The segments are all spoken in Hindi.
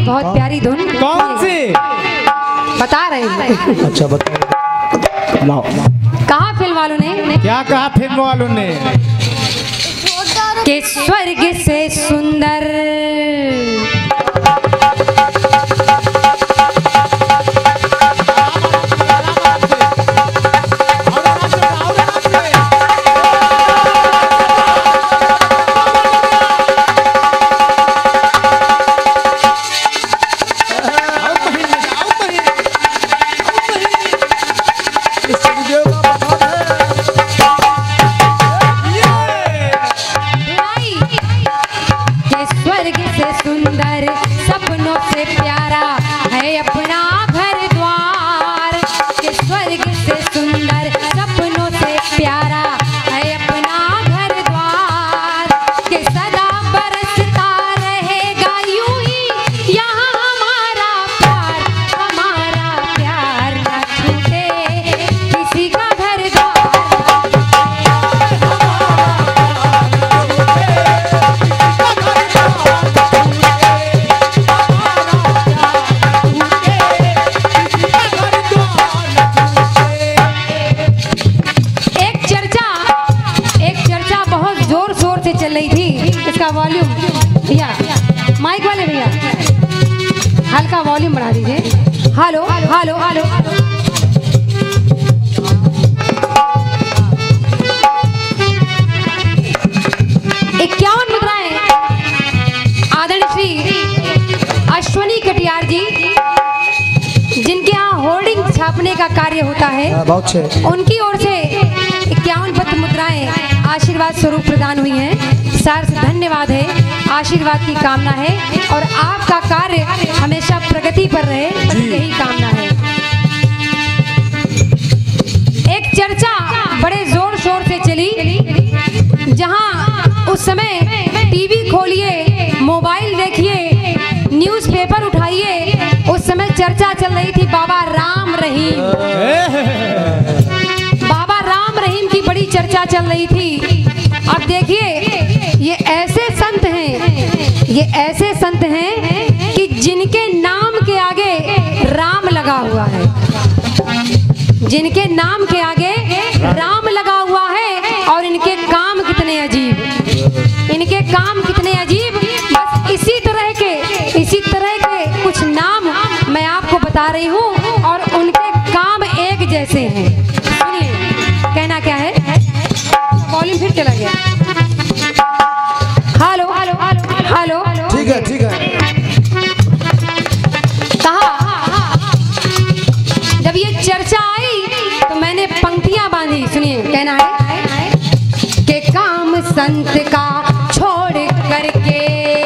बहुत प्यारी धुन। कौन सी? बता रहे हैं। अच्छा बताओ। लाओ। कहा फिल्म वालों ने? क्या कहा फिल्म वालों ने? कि स्वर्ग से सुंदर सपनों से प्यारा है अपना घर द्वार, के स्वर्ग से सुंदर सपनों से प्यारा है अपना घर द्वार, के सदा बरसता रहेगा यूं ही यहाँ हमारा प्यार न छूटे किसी का घर द्वार। चल रही थी, इसका वॉल्यूम भैया, माइक वाले भैया हल्का वॉल्यूम बढ़ा दीजिए। Hello hello hello. 51 मुद्राएं आदरणीय श्री अश्वनी कटियार जी, जिनके यहाँ होर्डिंग छापने का कार्य होता है, उनकी ओर से 51 पत्र मुद्राएं आशीर्वाद स्वरूप प्रदान हुई हैं। सहर्ष धन्यवाद है, आशीर्वाद की कामना है और आपका कार्य हमेशा प्रगति पर रहे, बस यही कामना है। एक चर्चा बड़े जोर शोर से चली, जहां उस समय टीवी खोलिए, मोबाइल देखिए, न्यूज़पेपर उठाइए, उस समय चर्चा चल रही थी बाबा राम रहीम। बाबा राम रहीम की बड़ी चर्चा चल रही थी। अब देखिए, ये ऐसे संत हैं कि जिनके नाम के आगे राम लगा हुआ है, जिनके नाम के आगे राम लगा हुआ है, और इनके काम कितने अजीब, इनके काम कितने अजीब। बस इसी तरह के कुछ नाम मैं आपको बता रही हूँ और उनके काम एक जैसे हैं। सुनिए, कहना क्या है। वॉल्यूम फिर चला गया। Hello hello hello. ठीक है। कहा जब ये चर्चा आई तो मैंने पंक्तियां बांधी। सुनिए, कहना है कि काम संत का छोड़ करके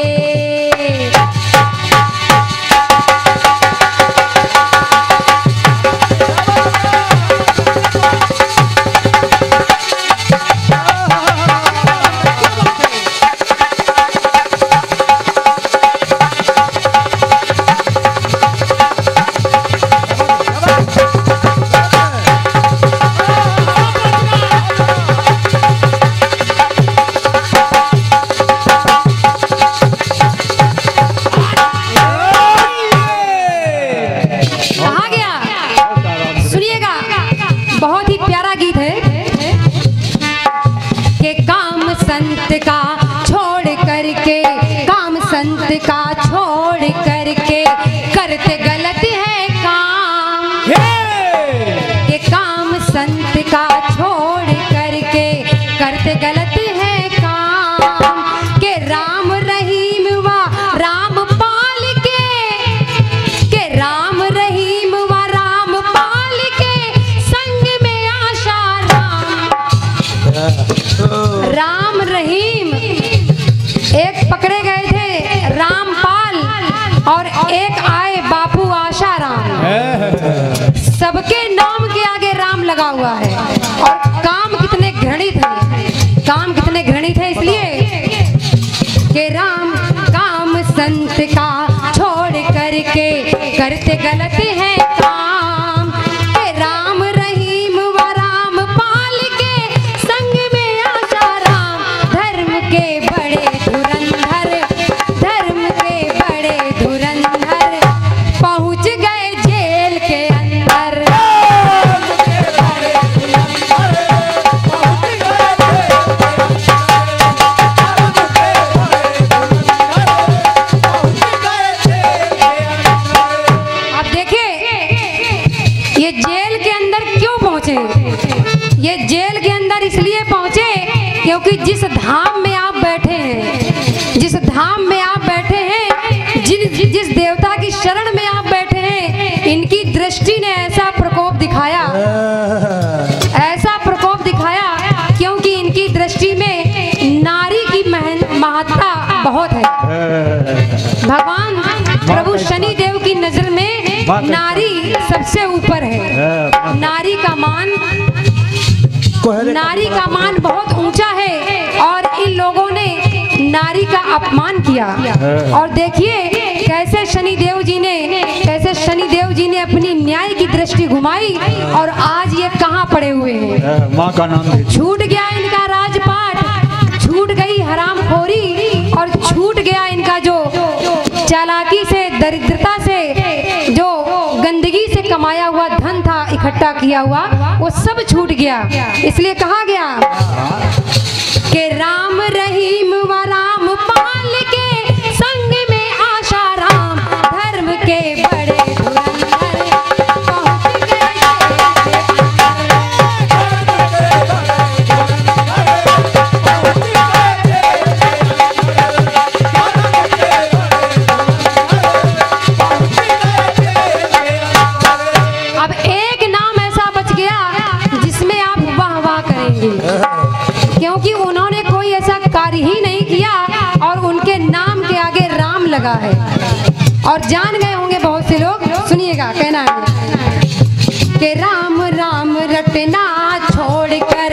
का छोड़ करके करते गलत है काम, के काम संत का छोड़ करके करते गलत है काम, के राम रहीम व रामपाल के राम रहीम व रामपाल के संग में आशा राम रहीम एक पकड़े गए थे रामपाल और एक आए बापू आशाराम। सबके नाम के आगे राम लगा हुआ है और काम कितने घृणित है, इसलिए कि राम काम संत का छोड़ करके करते गलत है काम, के राम रहीम व रामपाल के संग में आशाराम, धर्म के बड़े धुरंधर धाम में आप बैठे हैं, जिस धाम में आप बैठे हैं, जिस देवता की शरण में आप बैठे हैं, इनकी दृष्टि ने ऐसा प्रकोप दिखाया, ऐसा प्रकोप दिखाया, क्योंकि इनकी दृष्टि में नारी की महत्ता बहुत है। भगवान प्रभु शनि देव की नजर में नारी सबसे ऊपर है। नारी का मान बहुत ऊंचा है और इन लोगों ने नारी का अपमान किया। और देखिए कैसे शनिदेव जी ने अपनी न्याय की दृष्टि घुमाई और आज ये कहाँ पड़े हुए हैं। माँ का नाम छूट गया इनका राजपाट, छूट गई हरामखोरी और छूट गया इनका जो चालाकी से, दरिद्रता से, जो गंदगी से कमाया हुआ धन था, इकट्ठा किया हुआ, वो सब छूट गया। इसलिए कहा गया कि राम रहीम व राम पाल के संग में आशा राम, धर्म के बड़े धुरंधर पहुंच गए। अब एक नाम ऐसा बच गया जिसमें आप वाह वाह करेंगे, क्योंकि उन्होंने कोई ऐसा कार्य ही नहीं किया और उनके नाम के आगे राम लगा है। और जान गए होंगे बहुत से लोग, सुनिएगा, कहना है कि राम राम रटना छोड़कर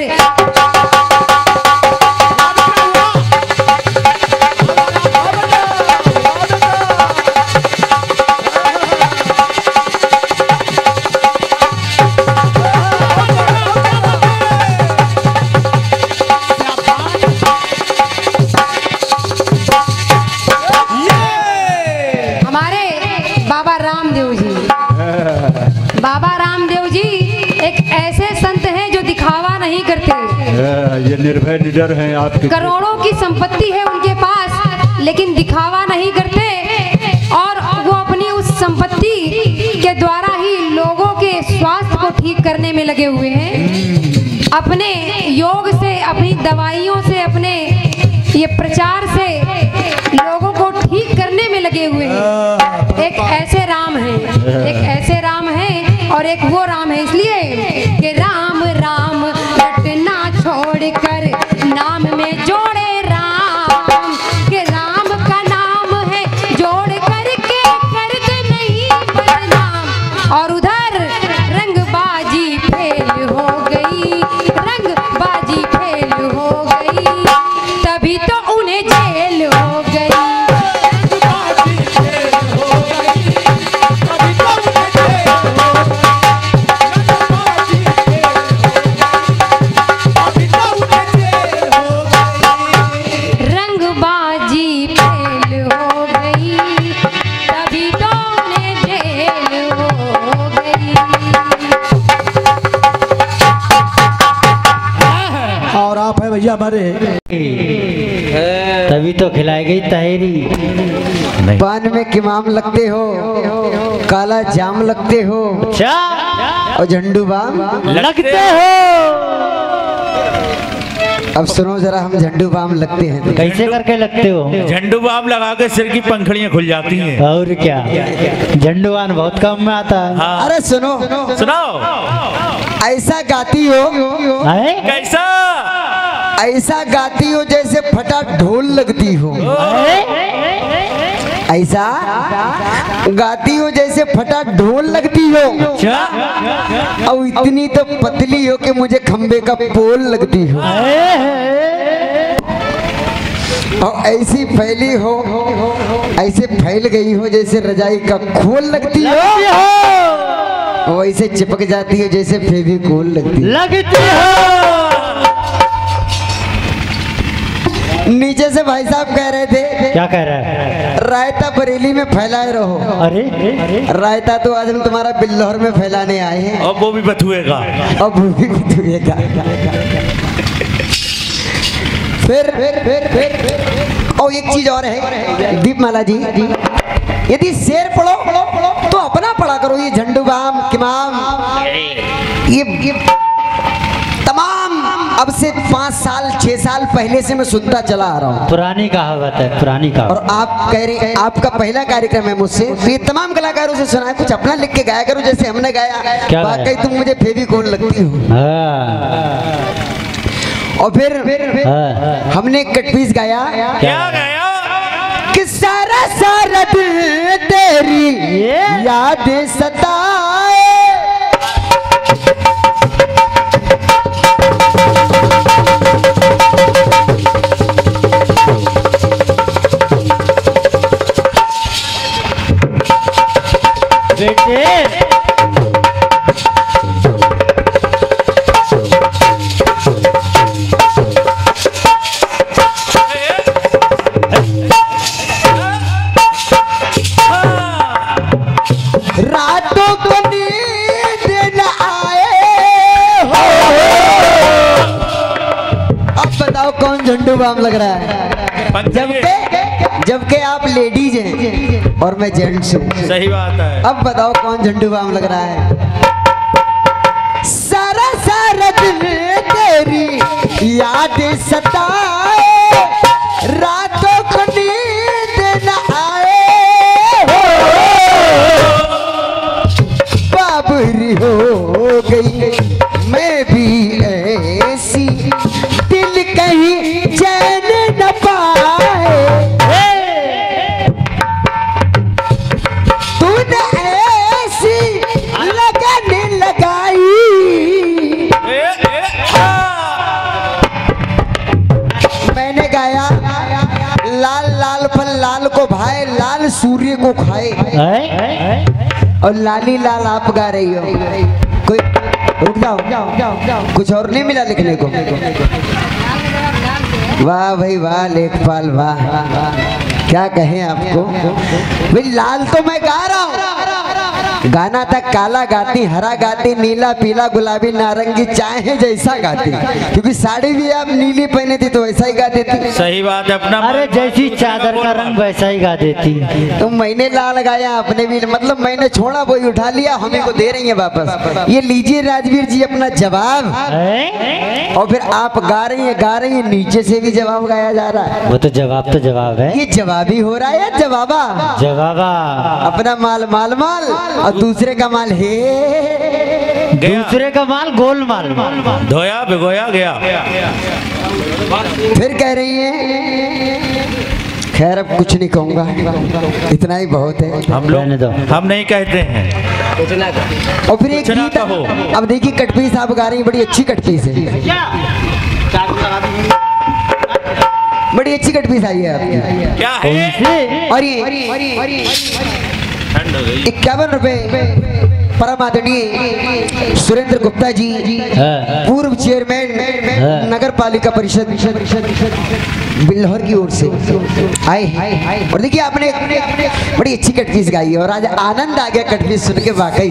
ये निर्भय निडर हैं आपके। करोड़ों की संपत्ति है उनके पास, लेकिन दिखावा नहीं करते और वो अपनी उस संपत्ति के द्वारा ही लोगों के स्वास्थ्य को ठीक करने में लगे हुए हैं। अपने योग से, अपनी दवाइयों से, अपने ये प्रचार से लोगों को ठीक करने में लगे हुए हैं। एक ऐसे राम है, एक ऐसे राम है और एक वो राम है। इसलिए कि राम राम रटना छोड़कर नाम में जोड़े राम, कि राम का नाम है जोड़ करके कर दे नहीं बदनाम। और उधर रंगबाजी फेल हो गई, रंगबाजी फेल हो गई, तभी तो उन्हें जेल हो गई। भैया हमारे तभी तो खिलाई गई तहेरी। पान में किमाम लगते हो, काला जाम लगते हो और झंडू बाम लगते हो। अब सुनो जरा, हम झंडू बाम लगते हैं। कैसे करके लगते हो? झंडू बाम लगा के सिर की पंखड़ियां खुल जाती हैं। और क्या, झंडू बाम बहुत काम में आता है। हाँ। अरे सुनो सुनाओ, ऐसा गाती हो, कैसा ऐसा गाती हो जैसे फटा ढोल लगती हो। ऐसा गाती हो जैसे फटा ढोल लगती हो, और इतनी तो पतली हो कि मुझे खंबे का पोल लगती हो। और ऐसी फैली हो, ऐसे फैल गई हो जैसे रजाई का खोल लगती हो, और ऐसे चिपक जाती हो जैसे फेविकोल लगती हो। नीचे से भाई साहब कह रहे थे, क्या कह रहा है? रायता बरेली में फैलाए रहो। अरे रायता तो आज हम तुम्हारा बिल्लौर में फैलाने आए हैं। अब वो भी बथुएगा, अब वो भी बथुएगा। फिर और एक चीज और है दीपमाला जी, यदि शेर पढ़ो तो अपना पढ़ा करो। ये झंडू बाम, किमाम, ये तमाम अब से 5 साल 6 साल पहले से मैं सुनता चला आ रहा हूँ। पुरानी कहावत है, पुरानी कहावत। और आप कह रहे आपका पहला कार्यक्रम है मुझसे, तो ये तमाम कलाकारों से सुना है, कुछ अपना लिख के गाया करो जैसे हमने गाया। क्या वाकई तुम मुझे फेविकोल लगती हो। और फिर हमने एक कटपीस गाया। क्या गया कि सारा सारा दिल तेरी यादें सताए, बेटे रातों को नींद न आए हो। अब बताओ कौन झंडू बाम लग रहा है? जबकि आप लेडीज हैं और मैं जेंट्स हूँ। सही बात है। अब बताओ कौन झंडू बाम लग रहा है? सारा सारा दिन तेरी यादें सताए, रातों को नींद न आए हो, बाबरी हो गई मैं भी ऐसी, दिल कहीं चैन न पाए, तूने ऐसी लगन लगाई। मैंने गाया लाल लाल फल लाल को भाए, लाल सूर्य को खाए। और लाली लाल आप गा रही हो। कोई रुक जाओ, कुछ और नहीं मिला लिखने को? वाह भाई वाह लेखपाल वाह, क्या कहें आपको। भाई लाल तो मैं गा रहा हूँ, गाना था काला गाती, हरा गाती, नीला पीला गुलाबी नारंगी चाहे जैसा गाती, क्योंकि साड़ी भी आप नीली पहने थी तो वैसा ही गा देती। सही बात है। अपना अरे जैसी चादर का रंग वैसा ही गा देती। तो मैंने लाल गाया, आपने भी, मतलब मैंने छोड़ा वही उठा लिया, हमें को दे रही है वापस। ये लीजिए राजवीर जी अपना जवाब। और फिर आप गा रही है नीचे से भी जवाब गाया जा रहा है। वो तो जवाब है। ये जवाब ही हो रहा है या जवाबा? जवाबा। अपना माल माल माल और दूसरे का माल है, दूसरे का माल गोल माल, धोया भिगोया गया। फिर कह रही है। खैर अब कुछ नहीं कहूंगा, इतना ही बहुत है। हम नहीं कहते हैं। और फिर एक गीत, अब देखिए कटपीस आप गा रही है, बड़ी अच्छी कटपीस है, बड़ी अच्छी कटपीस आई है आपकी। क्या है? और ये 51 रुपए परम आदरणीय सुरेंद्र गुप्ता जी, पूर्व चेयरमैन नगर पालिका परिषद बिल्हौर की ओर से आए। और देखिए आपने बड़ी अच्छी कटपीस गाई है और आज आनंद आ गया कटपीस सुन के वाकई।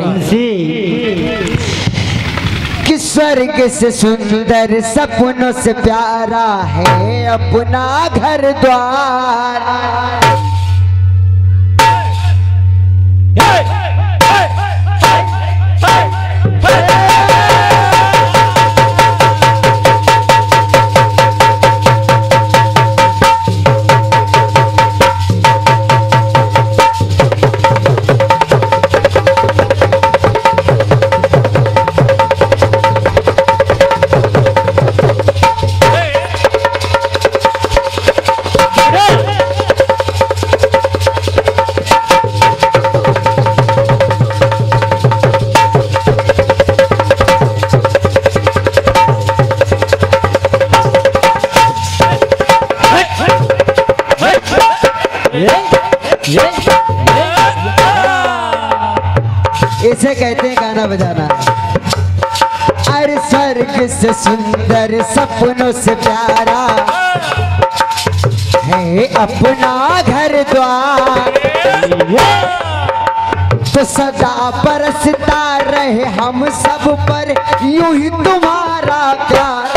कि स्वर्ग से सुंदर सपनों से प्यारा है अपना घर द्वार, इसे कहते हैं गाना बजाना। अरे स्वर्ग से सुंदर सपनों से प्यारा है अपना घर द्वार, तो सदा बरसता रहे हम सब पर यूं ही तुम्हारा प्यार,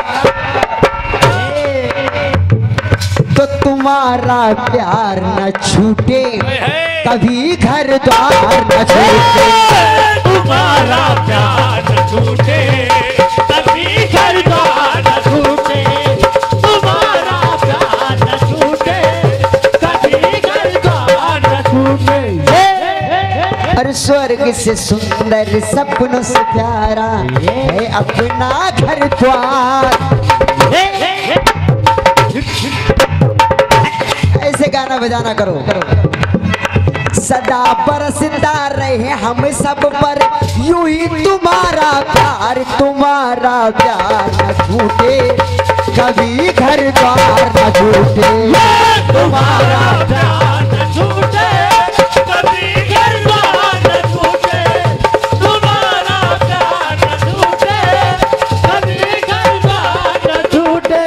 तो तुम्हारा प्यार न छूटे कभी घर द्वार न छूटे, तुम्हारा प्यार न छूटे कभी घर द्वार न स्वर्ग से सुंदर सपनों से प्यारा है अपना घर द्वार। ऐसे गाना बजाना करो। सदा बरसता रहे हम सब पर यूं ही तुम्हारा प्यार न छूटे कभी घर द्वार न छूटे। तुम्हारा प्यार न छूटे कभी घर द्वार न छूटे। तुम्हारा प्यार न छूटे कभी घर द्वार न छूटे।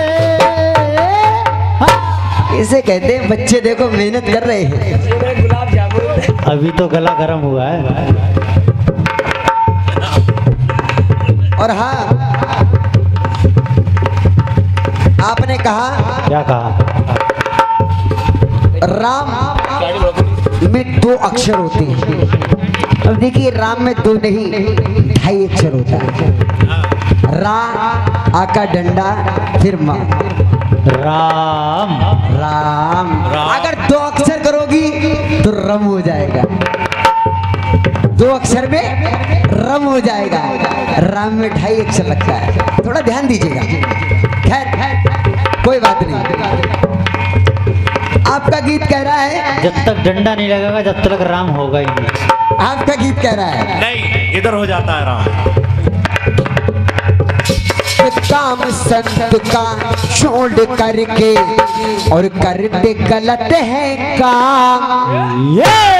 इसे कहते हैं बच्चे देखो मेहनत कर रहे हैं। अभी तो गला गर्म हुआ है। और हाँ, आपने कहा, क्या कहा? राम में 2 अक्षर होते हैं। अब देखिए राम में 2 नहीं 2.5 अक्षर होता है। रा आका डंडा फिर माँ राम। राम। अगर 2 अक्षर करोगी तो रम हो जाएगा। 2 अक्षर में रम हो जाएगा। राम में 2.5 अक्षर लगता है, थोड़ा ध्यान दीजिएगा। खैर कोई बात नहीं। आपका गीत कह रहा है जब तक डंडा नहीं लगेगा जब तक राम होगा ही नहीं। आपका गीत कह रहा है नहीं, इधर हो जाता है राम। काम संत का छोड़ करके और करते गलत है काम।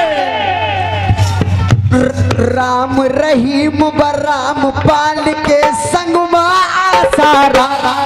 राम रहीम बराम पाल के संग में आसारा।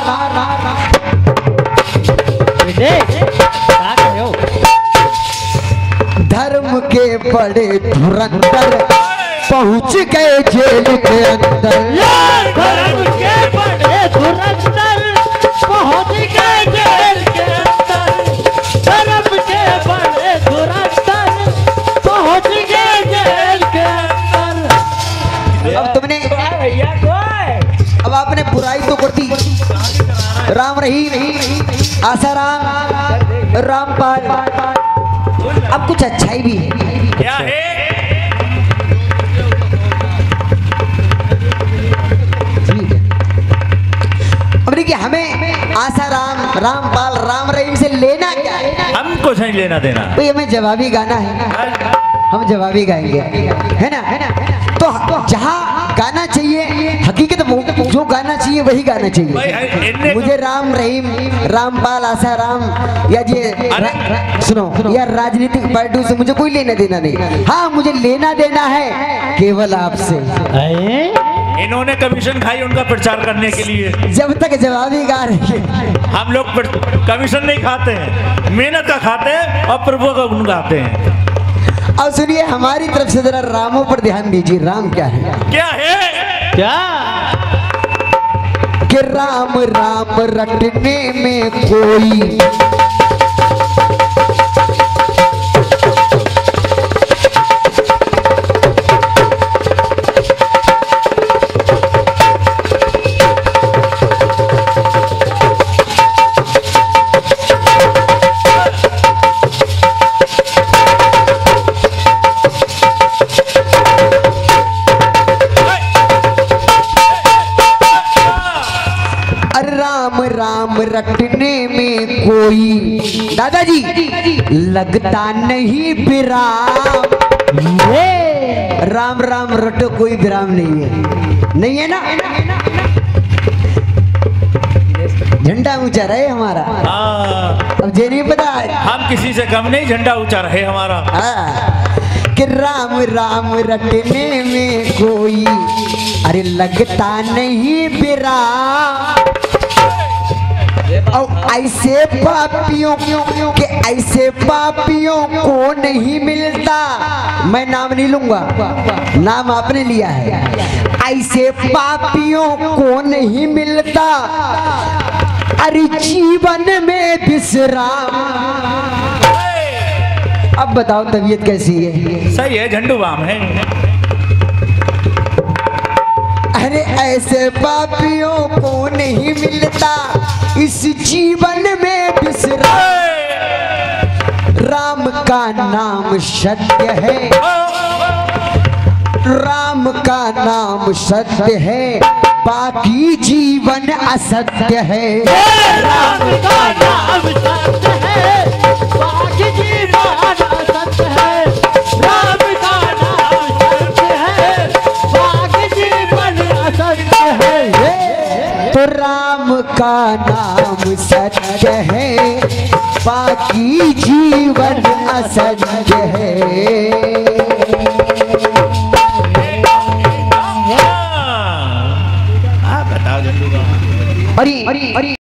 धर्म के बड़े धुरंधर पहुंच गए जेल के अंदर। धर्म के बड़े धुरंधर पहुंच गए जेल के अंदर। धर्म के बड़े धुरंधर पहुंच गए जेल के अंदर। अब तुमने अब आपने बुराई तो कर दी। राम रहीम आसाराम रामपाल, अब कुछ अच्छाई भी है। क्या है? अब देखिए हमें आसाराम रामपाल राम रहीम से लेना क्या है? हमको नहीं लेना देना। भाई हमें जवाबी गाना है, हम जवाबी गाएंगे, है ना? तो जहाँ गाना चाहिए हकीकत जो गाना चाहिए वही गाना चाहिए। मुझे राम रहीम रामपाल आसाराम या ये सुनो या राजनीतिक पार्टियों से मुझे कोई लेना देना नहीं। हाँ मुझे लेना देना है केवल आपसे। इन्होंने कमीशन खाई उनका प्रचार करने के लिए। जब तक जवाबी गा रहे हम लोग कमीशन नहीं खाते हैं, मेहनत का खाते हैं और प्रभु का गुण गाते हैं। अब सुनिए हमारी तरफ से जरा रामों पर ध्यान दीजिए। राम क्या है? क्या है? क्या? कि राम राम रटने में कोई राम रटने में कोई दादाजी लगता नहीं विराम। राम राम रटो कोई विराम नहीं है, नहीं है ना? झंडा ऊंचा रहे हमारा। अब जे नहीं पता हम किसी से कम नहीं, झंडा ऊंचा रहे हमारा। कि राम राम रटने में कोई अरे लगता नहीं विराम। और ऐसे पापियों के ऐसे पापियों को नहीं मिलता। मैं नाम नहीं लूंगा, नाम आपने लिया है। ऐसे पापियों को नहीं मिलता अरे जीवन में विश्राम। अब बताओ तबीयत कैसी है? सही है, झंडू बाम है। अरे ऐसे पापियों को नहीं मिलता इस जीवन में विश्राम। राम का नाम सत्य है राम का नाम सत्य है, बाकी जीवन असत्य है। राम का नाम सत्य है, बाकी जीवन असत्य है। राम का नाम सत्य है, बाकी जीवन असत्य है। तो राम का नाम सत्य है, बाकी जीवन असत्य है। बताओ झंडू का। अरे